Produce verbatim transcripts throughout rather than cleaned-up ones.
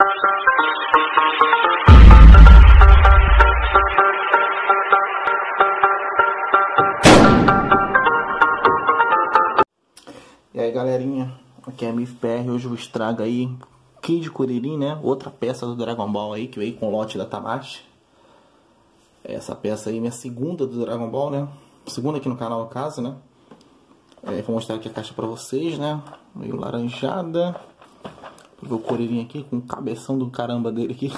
E aí galerinha, aqui é a M I F P R, hoje eu vos trago aí Kid Kuririn, né? Outra peça do Dragon Ball aí, que veio com o lote da Tamashii. Essa peça aí, minha segunda do Dragon Ball, né? Segunda aqui no canal, no caso, né? É, vou mostrar aqui a caixa pra vocês, né? Meio laranjada. Pra ver o Kuririn aqui, com o cabeção do caramba dele aqui.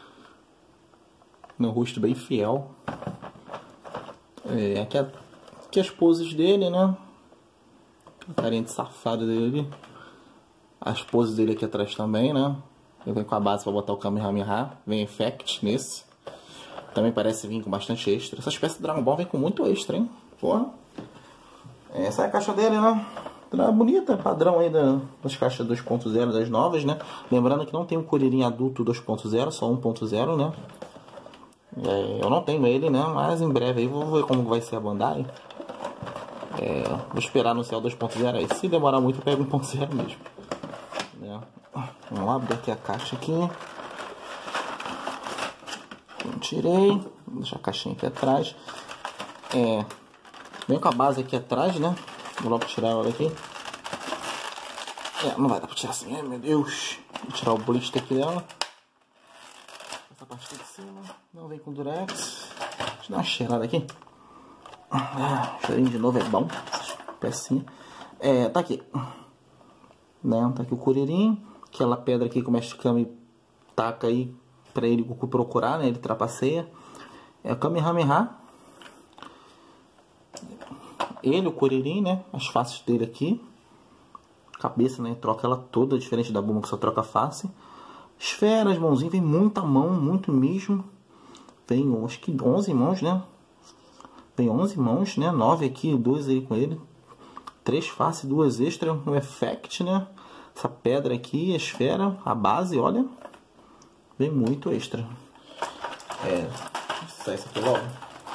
No rosto bem fiel. É, aqui, a, aqui as poses dele, né? A carinha de safado dele. As poses dele aqui atrás também, né? Ele vem com a base pra botar o Kamehameha. Vem effect nesse. Também parece vir com bastante extra. Essas peças do Dragon Ball vem com muito extra, hein? Porra. Essa é a caixa dele, né? Tá bonita, padrão aí das caixas dois ponto zero, das novas, né? Lembrando que não tem um Kuririn adulto dois ponto zero, só um ponto zero, né? É, eu não tenho ele, né? Mas em breve aí vou ver como vai ser a Bandai. É, vou esperar no céu dois ponto zero aí. Se demorar muito, eu pego um ponto zero mesmo. É. Vamos abrir aqui a caixa aqui. Eu tirei. Vou deixar a caixinha aqui atrás. É, vem com a base aqui atrás, né? Vou logo tirar ela aqui. É, não vai dar pra tirar assim, ai meu Deus. Vou tirar o blister aqui dela. Essa parte aqui de cima. Não vem com durex. Deixa eu dar uma cheirada aqui. Ah, cheirinho de novo é bom. Pecinha. É, tá aqui. Né? Tá aqui o Kuririn. Aquela pedra aqui que o Mestre Kami taca aí pra ele Goku procurar, né? Ele trapaceia. É o Kamehameha. Ele, o Kuririn, né? As faces dele aqui. Cabeça, né? Troca ela toda, diferente da Bulma que só troca a face. Esferas, mãozinha. Vem muita mão, muito mesmo. Vem, acho que onze mãos, né? Tem onze mãos, né? nove aqui, duas aí com ele. três faces, duas extras. Um effect, né? Essa pedra aqui, a esfera, a base, olha. Vem muito extra. É. Deixa eu sair isso aqui logo.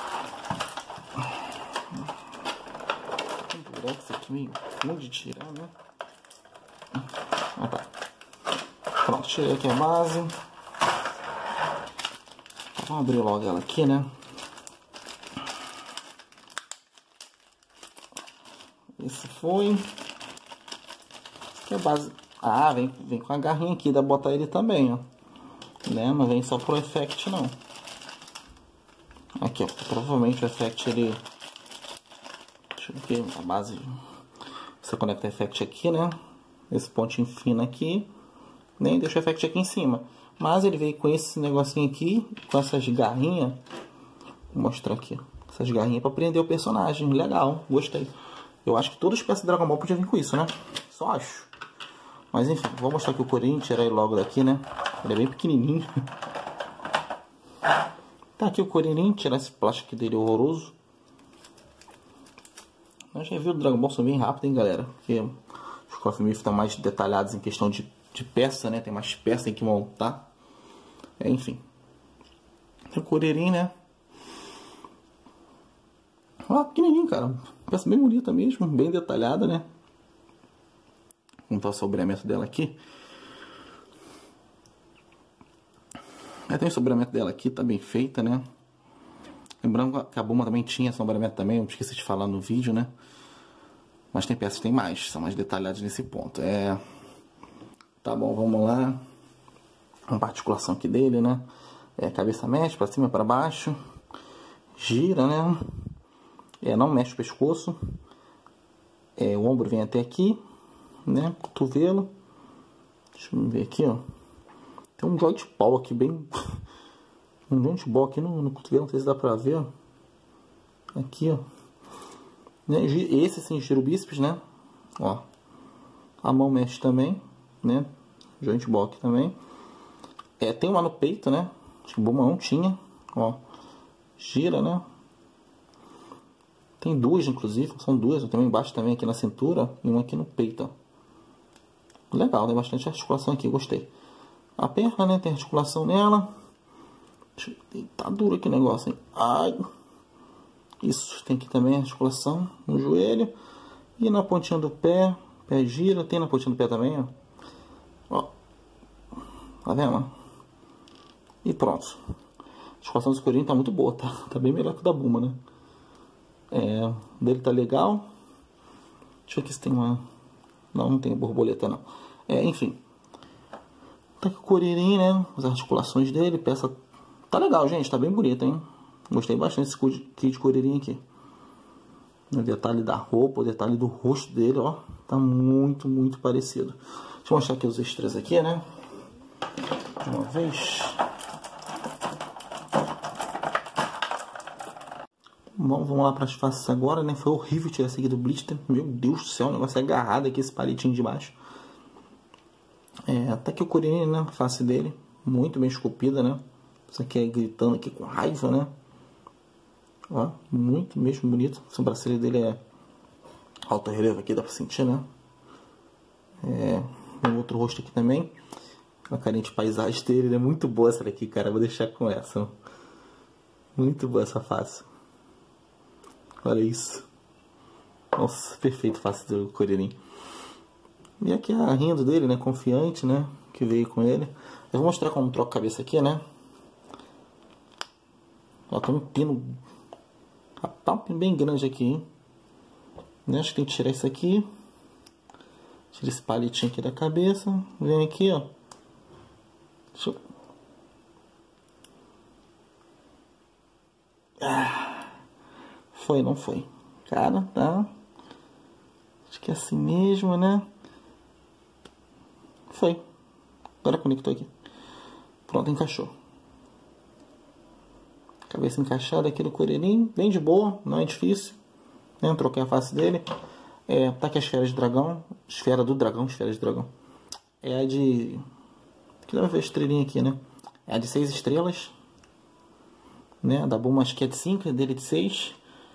Um durex aqui meio ruim de tirar, né? Ah, tá. Pronto, tirei aqui a base. Vamos abrir logo ela aqui, né? Esse foi. Aqui é a base. Ah, vem, vem com a garrinha aqui, dá pra botar ele também, ó. Né? Não vem só pro effect, não. Aqui, ó. Provavelmente o effect ele. Deixa eu ver aqui, a base. Você conecta o effect aqui, né? Esse pontinho fino aqui. Nem deixa o effect aqui em cima. Mas ele veio com esse negocinho aqui, com essas garrinhas. Vou mostrar aqui, ó. Essas garrinhas pra prender o personagem. Legal, gostei. Eu acho que todas as peças de Dragon Ball podiam vir com isso, né? Só acho. Mas enfim, vou mostrar aqui o Kuririn, tirar ele logo daqui, né? Ele é bem pequenininho. Tá aqui o Kuririn, tirar esse plástico dele horroroso. Mas já viu o Dragon Ball são bem rápido, hein, galera? Porque os Coffee Myth estão mais detalhados em questão de, de peça, né? Tem mais peça em que montar. É, enfim. Tem o Kuririn, né? Ah, pequenininho, cara. Peça bem bonita mesmo, bem detalhada, né? Vamos ver o sobreamento dela aqui. É, tem o sobreamento dela aqui, tá bem feita, né? Lembrando que a Bulma também tinha sobreamento também, eu esqueci de falar no vídeo, né? Mas tem peças que tem mais, são mais detalhadas nesse ponto. É... Tá bom, vamos lá. Uma articulação aqui dele, né? É, cabeça mexe pra cima e pra baixo. Gira, né? É, não mexe o pescoço. É, o ombro vem até aqui, né? Cotovelo. Deixa eu ver aqui, ó. Tem um joint ball aqui bem... um joint ball aqui no, no cotovelo, não sei se dá pra ver, ó. Aqui, ó. Né? Esse sim gira o bíceps, né? Ó. A mão mexe também, né? Joint ball aqui também. É, tem uma no peito, né? Acho que Bulma não tinha. Ó. Gira, né? Tem duas, inclusive, são duas. Tem uma embaixo também aqui na cintura e uma aqui no peito, ó. Legal, tem bastante articulação aqui, gostei. A perna, né, tem articulação nela. Tá duro aqui o negócio, hein? Ai. Isso, tem aqui também articulação no joelho. E na pontinha do pé, pé gira, tem na pontinha do pé também, ó. Ó. Tá vendo? E pronto. A articulação desse Kuririn tá muito boa, tá? Tá bem melhor que o da Bulma, né? É, o dele tá legal. Deixa eu ver aqui se tem uma... Não, não tem borboleta não. É, enfim. Tá aqui o Kuririn, né? As articulações dele, peça... Tá legal, gente. Tá bem bonito, hein? Gostei bastante desse kit de Kuririn aqui. O detalhe da roupa, o detalhe do rosto dele, ó. Tá muito, muito parecido. Deixa eu mostrar aqui os extras aqui, né? De uma vez. Bom, vamos lá para as faces agora, né? Foi horrível tirar essa aqui do blister. Meu Deus do céu, o negócio é agarrado aqui, esse palitinho de baixo. É, tá aqui o Kuririn, né? A face dele, muito bem esculpida, né? Isso aqui é gritando aqui com raiva, né? Ó, muito mesmo bonito. A sobrancelha dele é alto relevo aqui, dá pra sentir, né? É, tem outro rosto aqui também. A carinha de paisagem dele, né? Muito boa essa daqui, cara. Vou deixar com essa. Muito boa essa face. Olha isso. Nossa, perfeito face do Kuririn. E aqui a rindo dele, né? Confiante, né? Que veio com ele. Eu vou mostrar como troca a cabeça aqui, né? Ó, tem um pino. Tá um pino bem grande aqui, hein? Acho que tem que tirar isso aqui. Tira esse palitinho aqui da cabeça. Vem aqui, ó. Deixa eu... Ah. Foi, não foi. Cara, tá? Acho que é assim mesmo, né? Foi. Agora conectou aqui. Pronto, encaixou. Cabeça encaixada aqui no Kuririn. Bem de boa, não é difícil. Né? Troquei a face dele. É, tá aqui a esfera de dragão. Esfera do dragão, esfera de dragão. É a de... Aqui dá pra ver a estrelinha aqui, né? É a de seis estrelas. Né? A da Bulma acho que é de cinco, a dele de seis.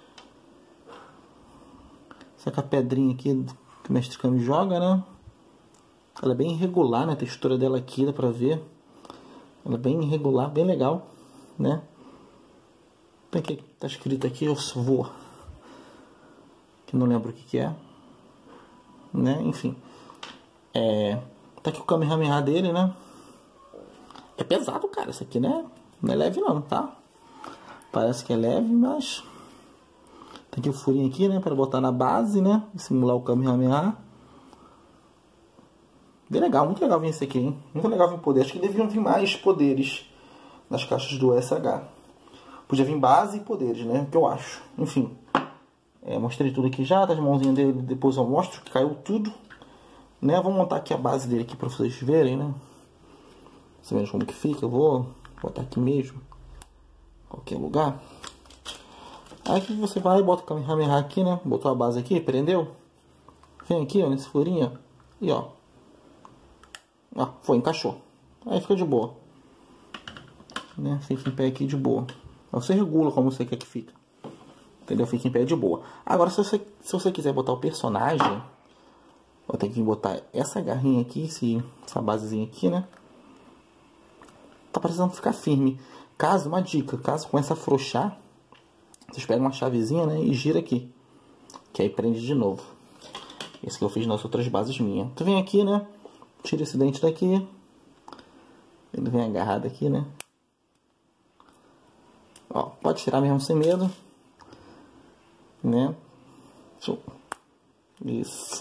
Essa aqui é a pedrinha aqui que o Mestre Kami joga, né? Ela é bem irregular, né? A textura dela aqui, dá pra ver. Ela é bem irregular, bem legal, né? Tem aqui, tá escrito aqui, eu vou. Que não lembro o que que é. Né? Enfim. É... Tá aqui o Kamehameha dele, né? É pesado, cara. Isso aqui, né? Não é leve não, tá? Parece que é leve, mas... Tem aqui o furinho aqui, né? Para botar na base, né? Simular o Kamehameha. Bem legal, muito legal vir esse aqui, hein? Muito legal vir poder. Acho que deviam vir mais poderes nas caixas do S H. Podia vir base e poderes, né? O que eu acho. Enfim. É, mostrei tudo aqui já. Das mãozinhas dele, depois eu mostro que caiu tudo. Né? Vou montar aqui a base dele aqui para vocês verem, né? Sabendo como que fica. Eu vou botar aqui mesmo. Qualquer lugar. Aí que você vai e bota o Kamehameha aqui, né? Botou a base aqui, prendeu. Vem aqui, ó, nesse furinho. E ó. Ó, foi, encaixou. Aí fica de boa. Né? Fica em pé aqui de boa. Aí você regula como você quer que fique. Entendeu? Fica em pé de boa. Agora, se você, se você quiser botar o personagem, eu tenho que botar essa garrinha aqui, esse, essa basezinha aqui, né? Tá precisando ficar firme. Caso, uma dica, caso comece a afrouxar, vocês pegam uma chavezinha, né, e gira aqui. Que aí prende de novo. Esse que eu fiz nas outras bases minhas. Tu vem aqui, né? Tira esse dente daqui. Ele vem agarrado aqui, né? Ó, pode tirar mesmo sem medo. Né? Isso.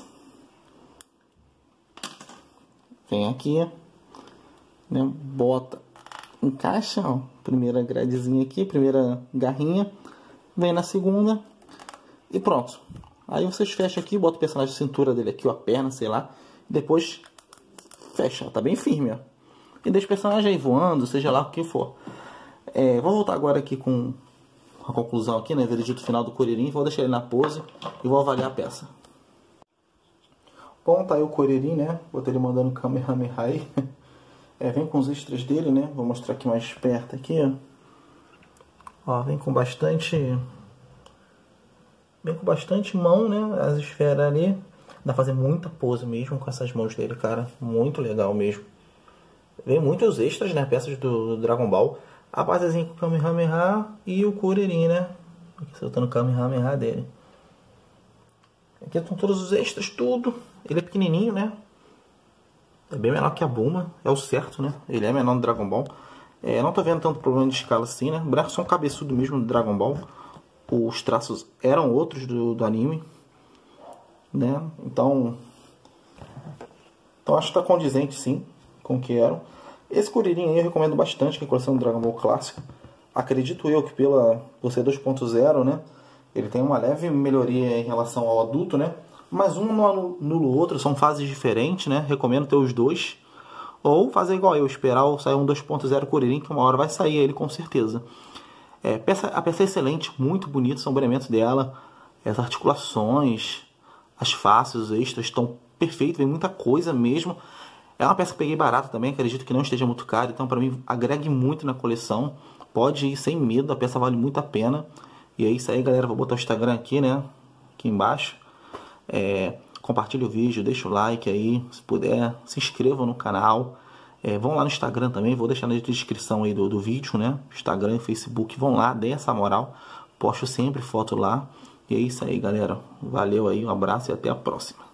Vem aqui. Né? Bota. Encaixa, ó. Primeira gradezinha aqui, primeira garrinha. Vem na segunda. E pronto. Aí vocês fecham aqui, bota o personagem de cintura dele aqui, ó, a perna, sei lá. Depois fecha, tá bem firme, ó. E deixa o personagem aí voando, seja lá o que for. É, vou voltar agora aqui com a conclusão aqui, né, veredito final do Kuririn. Vou deixar ele na pose e vou avaliar a peça. Bom, tá aí o Kuririn, né? Botei ele mandando Kamehameha aí. É, vem com os extras dele, né? Vou mostrar aqui mais perto aqui, ó. Ó, vem com bastante... Vem com bastante mão, né? As esferas ali. Dá pra fazer muita pose mesmo com essas mãos dele, cara. Muito legal mesmo. Vem muitos extras, né? Peças do, do Dragon Ball. A basezinha com o Kamehameha e o Kuririn, né? Aqui soltando o Kamehameha dele. Aqui estão todos os extras, tudo. Ele é pequenininho, né? É bem menor que a Bulma, é o certo, né? Ele é menor no Dragon Ball. É, não tô vendo tanto problema de escala assim, né? O boneco é só um cabeçudo mesmo do Dragon Ball. Os traços eram outros do, do anime, né? Então, então acho que tá condizente sim com o que eram. Esse Kuririn aí eu recomendo bastante, que é a coleção do Dragon Ball clássico. Acredito eu que pela, por ser dois ponto zero, né? Ele tem uma leve melhoria em relação ao adulto, né? Mas um não anula o outro, são fases diferentes, né? Recomendo ter os dois. Ou fazer igual eu, esperar sair um dois ponto zero Kuririn, que uma hora vai sair ele com certeza. É, peça, a peça é excelente, muito bonito, são bonecos dela. As articulações, as faces, os extras estão perfeitos, vem muita coisa mesmo. É uma peça que peguei barata também, acredito que não esteja muito cara, então para mim agregue muito na coleção. Pode ir sem medo, a peça vale muito a pena. E é isso aí, galera, vou botar o Instagram aqui, né, aqui embaixo. É, compartilhe o vídeo, deixa o like aí, se puder, se inscrevam no canal. É, vão lá no Instagram também, vou deixar na descrição aí do, do vídeo, né? Instagram e Facebook, vão lá, dê essa moral. Posto sempre foto lá. E é isso aí, galera. Valeu aí, um abraço e até a próxima.